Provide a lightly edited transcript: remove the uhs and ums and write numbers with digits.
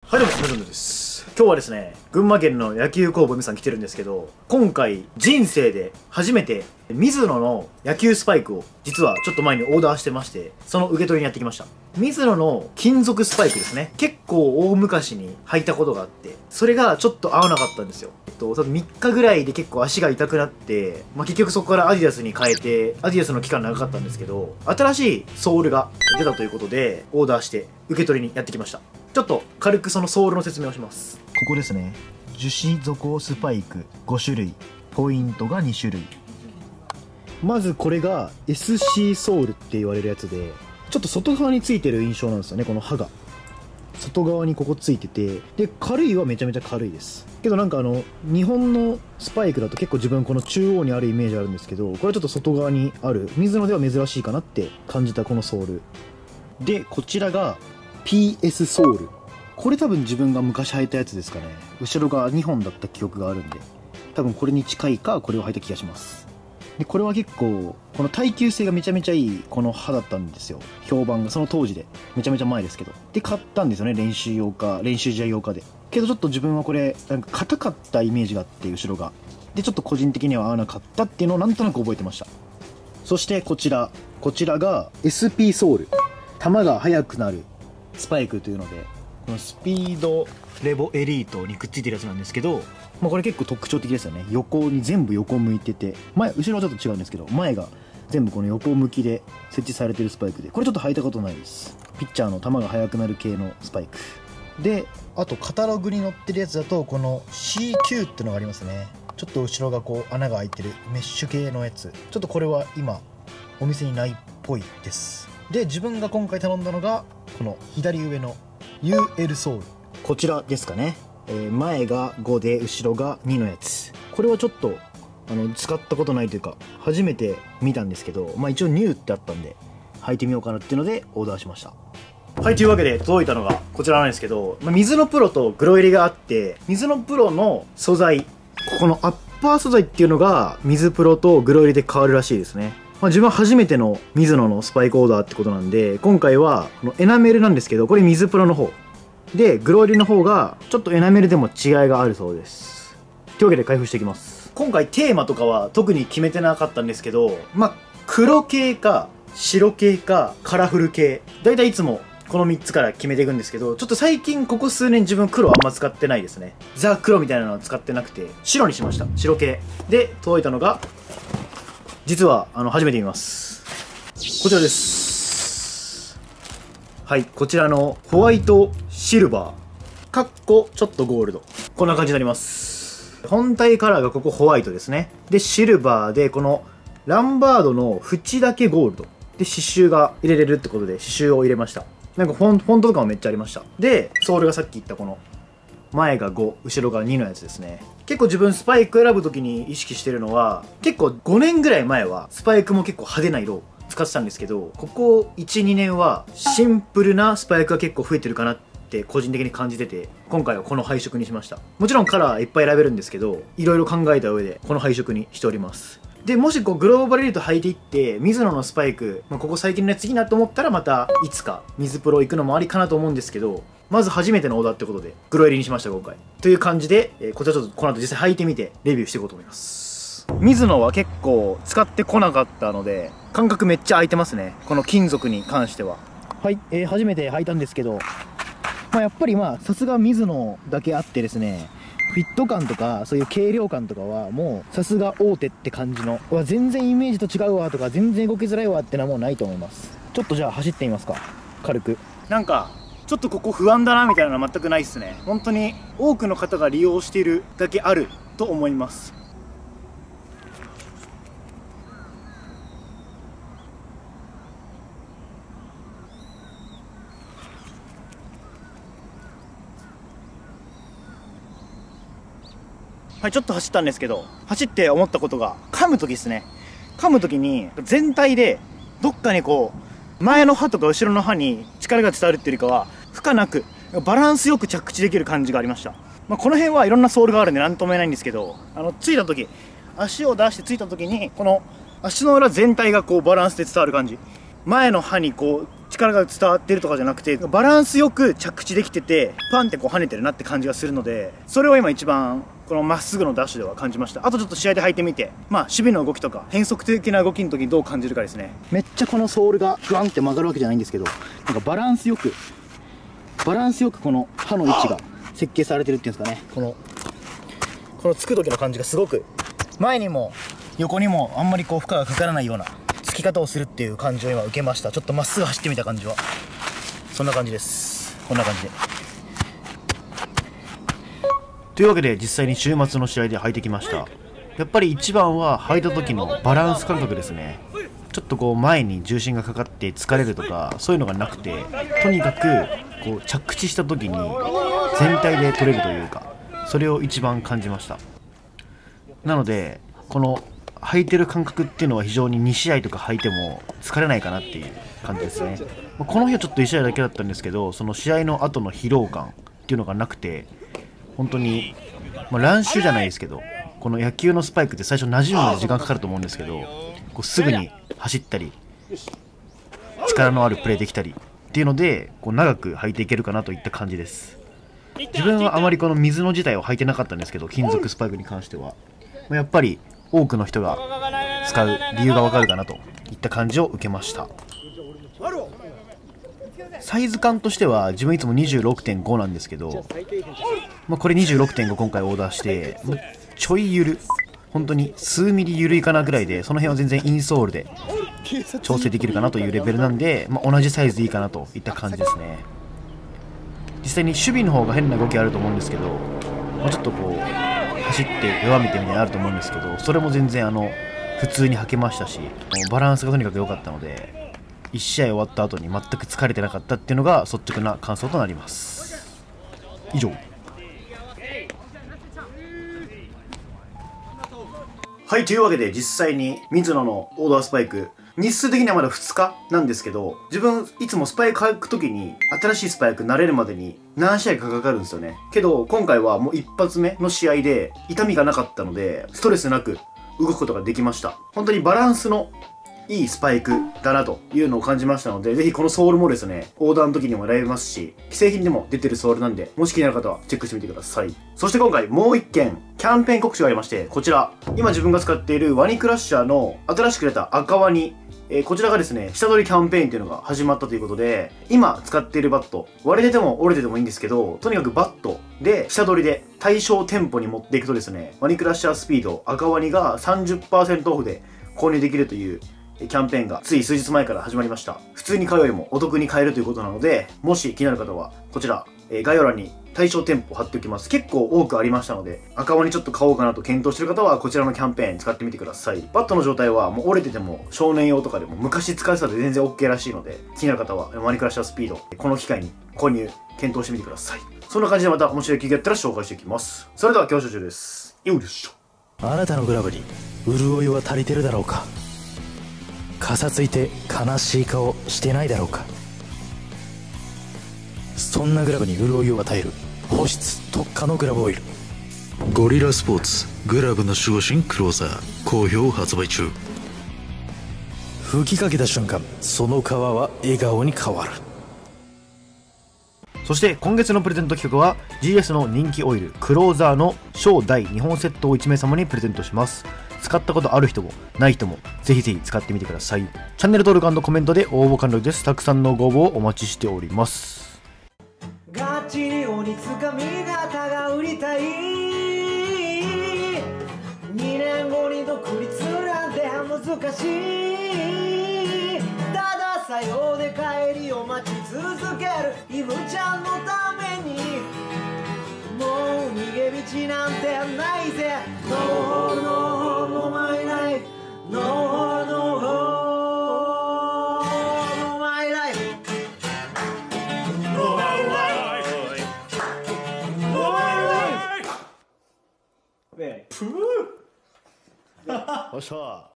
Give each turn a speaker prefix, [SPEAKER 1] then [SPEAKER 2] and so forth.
[SPEAKER 1] はい、どうも、メゾンです。今日はですね、群馬県の野球工房みさん来てるんですけど、今回、人生で初めて、ミズノの野球スパイクを、実はちょっと前にオーダーしてまして、その受け取りにやってきました。ミズノの金属スパイクですね。結構大昔に履いたことがあって、それがちょっと合わなかったんですよ。多分3日ぐらいで結構足が痛くなって、結局そこからアディダスに変えて、アディダスの期間長かったんですけど、新しいソールが出たということで、オーダーして受け取りにやってきました。ちょっと軽くそのソールの説明をします。ここですね。樹脂底スパイク5種類、ポイントが2種類。まずこれが SC ソールって言われるやつで、ちょっと外側についてる印象なんですよね。この刃が外側にここついてて、で軽いはめちゃめちゃ軽いです。けどなんか日本のスパイクだと結構自分この中央にあるイメージあるんですけど、これはちょっと外側にあるミズノでは珍しいかなって感じたこのソールで、こちらが PS ソール。これ多分自分が昔履いたやつですかね。後ろが2本だった記憶があるんで、多分これに近いかこれを履いた気がします。でこれは結構この耐久性がめちゃめちゃいいこの刃だったんですよ。評判がその当時でめちゃめちゃ前ですけど、で買ったんですよね。練習試合用かで。けどちょっと自分はこれなんか硬かったイメージがあって、後ろがでちょっと個人的には合わなかったっていうのをなんとなく覚えてました。そしてこちらが SP ソール、球が速くなるスパイクというので、このスピードレボエリートにくっついてるやつなんですけど、これ結構特徴的ですよね。全部横向いてて、後ろはちょっと違うんですけど、前が全部この横向きで設置されてるスパイクで、これちょっと履いたことないです。ピッチャーの球が速くなる系のスパイクで、あとカタログに載ってるやつだとこの CQ ってのがありますね。ちょっと後ろがこう穴が開いてるメッシュ系のやつ、ちょっとこれは今お店にないっぽいです。で自分が今回頼んだのがこの左上の UL ソール、こちらですかね。前が5で後ろが2のやつ。これはちょっと使ったことないというか初めて見たんですけど、一応ニューってあったんで履いてみようかなっていうのでオーダーしました。はい、というわけで届いたのがこちらなんですけど、ミズノプロとグロ入りがあって、ミズノプロの素材、ここのアッパー素材っていうのがミズプロとグロ入りで変わるらしいですね。自分は初めてのミズノのスパイクオーダーってことなんで、今回はこのエナメルなんですけど、これミズプロの方で、グロ入りの方がちょっとエナメルでも違いがあるそうです。というわけで開封していきます。今回テーマとかは特に決めてなかったんですけど、黒系か白系かカラフル系、だいたいいつもこの3つから決めていくんですけど、ちょっと最近ここ数年自分黒あんま使ってないですね。ザ黒みたいなのは使ってなくて白にしました。白系で届いたのが、実は初めて見ます。こちらです。はい、こちらのホワイトシルバーかっこちょっとゴールド、こんな感じになります。本体カラーがここホワイトですね。でシルバーで、このランバードの縁だけゴールドで刺繍が入れれるってことで刺繍を入れました。なんかフォントとかもめっちゃありました。でソールがさっき言ったこの前が5後ろが2のやつですね。結構自分スパイク選ぶ時に意識してるのは、結構5年ぐらい前はスパイクも結構派手な色を使ってたんですけど、ここ 1,2 年はシンプルなスパイクが結構増えてるかなって個人的に感じてて、今回はこの配色にしました。もちろんカラーいっぱい選べるんですけど、いろいろ考えた上でこの配色にしております。でもしグローバルエリート履いていってミズノのスパイク、ここ最近のやついいなと思ったら、またいつかミズプロ行くのもありかなと思うんですけど、まず初めてのオーダーってことでグロ入りにしました今回。という感じで、こちらちょっとこの後実際履いてみてレビューしていこうと思います。ミズノは結構使ってこなかったので感覚めっちゃ空いてますね、この金属に関しては。はい、初めて履いたんですけど、やっぱりさすがミズノだけあってですね、フィット感とかそういう軽量感とかはもうさすが大手って感じの、全然イメージと違うわとか全然動きづらいわってのはもうないと思います。ちょっとじゃあ走ってみますか、軽く。なんかちょっとここ不安だなみたいなのは全くないっすね。本当に多くの方が利用しているだけあると思います。はい、ちょっと走ったんですけど、走って思ったことが、噛む時ですね。噛む時に全体でどっかに前の歯とか後ろの歯に力が伝わるっていうよりかは負荷なくバランスよく着地できる感じがありました。この辺はいろんなソールがあるんで何とも言えないんですけど、ついた時、足を出してついた時にこの足の裏全体がバランスで伝わる感じ、前の歯に力が伝わってるとかじゃなくて、バランスよく着地できてて、パンってこう跳ねてるなって感じがするので、それを今一番このまっすぐのダッシュでは感じました。あとちょっと試合で履いてみて、まあ守備の動きとか変則的な動きの時にどう感じるかですね。めっちゃこのソールがグワンって曲がるわけじゃないんですけど、なんかバランスよくこの刃の位置が設計されてるっていうんですかね。このつく時の感じがすごく前にも横にもあんまりこう負荷がかからないようなつき方をするっていう感じを今受けました。ちょっとまっすぐ走ってみた感じはそんな感じです。こんな感じで。というわけで実際に週末の試合で履いてきました。やっぱり一番は履いた時のバランス感覚ですね。ちょっとこう前に重心がかかって疲れるとかそういうのがなくて、とにかくこう着地した時に全体で取れるというか、それを一番感じました。なのでこの履いてる感覚っていうのは非常に2試合とか履いても疲れないかなっていう感じですね。この日はちょっと1試合だけだったんですけど、その試合の後の疲労感っていうのがなくて、本当に、乱臭じゃないですけど、この野球のスパイクって最初馴染むまで時間かかると思うんですけど、こうすぐに走ったり力のあるプレーできたりっていうので、こう長く履いていけるかなといった感じです。自分はあまりこの水の自体を履いてなかったんですけど、金属スパイクに関してはやっぱり多くの人が使う理由がわかるかなといった感じを受けました。サイズ感としては自分いつも 26.5 なんですけど、これ 26.5 今回オーダーして、ちょいゆる、本当に数ミリ緩いかなぐらいで、その辺は全然インソールで調整できるかなというレベルなんで、同じサイズでいいかなといった感じですね。実際に守備の方が変な動きあると思うんですけど、ちょっとこう走って弱めてみたいなのあると思うんですけど、それも全然普通に履けましたし、バランスがとにかく良かったので、1試合終わった後に全く疲れてなかったっていうのが率直な感想となります。以上。はい、というわけで実際にミズノのオーダースパイク、日数的にはまだ2日なんですけど、自分いつもスパイク履く時に新しいスパイク慣れるまでに何試合かかかるんですよね。けど今回はもう一発目の試合で痛みがなかったので、ストレスなく動くことができました。本当にバランスのいいスパイクだなというのを感じましたので、ぜひこのソールもですね、オーダーの時にも選べますし、既製品でも出てるソールなんで、もし気になる方はチェックしてみてください。そして今回もう一件、キャンペーン告知がありまして、こちら、今自分が使っているワニクラッシャーの新しく出た赤ワニ、こちらがですね、下取りキャンペーンっていうのが始まったということで、今使っているバット、割れてても折れててもいいんですけど、とにかくバットで下取りで対象店舗に持っていくとですね、ワニクラッシャースピード赤ワニが 30% オフで購入できるというキャンペーンがつい数日前から始まりました。普通に買うよりもお得に買えるということなので、もし気になる方はこちら、概要欄に対象店舗貼っておきます。結構多くありましたので、赤ワニちょっと買おうかなと検討している方はこちらのキャンペーン使ってみてください。バットの状態はもう折れてても少年用とかでも昔使ってたで全然 OK らしいので、気になる方はワニクラッシャースピード、この機会に購入検討してみてください。そんな感じでまた面白い企業やったら紹介していきます。それでは教習中です。よいしょ。
[SPEAKER 2] あなたのグラブに潤いは足りてるだろうか。かさついて悲しい顔してないだろうか。そんなグラブに潤いを与える保湿特化のグラブオイル、
[SPEAKER 3] ゴリラスポーツグラブの守護神クローザー好評発売中。
[SPEAKER 2] 吹きかけた瞬間、その皮は笑顔に変わる。
[SPEAKER 1] そして今月のプレゼント企画は GS の人気オイルクローザーの小大2本セットを1名様にプレゼントします。使ったことある人もない人もぜひぜひ使ってみてください。チャンネル登録&コメントで応募完了です。たくさんのご応募をお待ちしております。
[SPEAKER 4] ガチに鬼つかみ型が売りたい、2年後に独立なんて難しい、たださようで帰りを待ち続けるイブちゃんのために、もう逃げ道なんてないぜ。 No hole no hole no my life No hole no hole no my life No my life No my life
[SPEAKER 1] よっしゃー。